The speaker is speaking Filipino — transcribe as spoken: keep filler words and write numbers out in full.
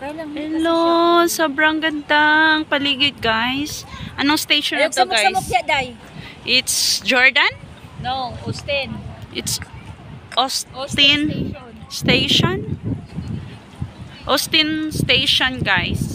Hello, sobrang gandang paligid, guys. Anong station na to, guys? It's Jordan? No, Austin. It's Austin, Station. Austin Station, guys.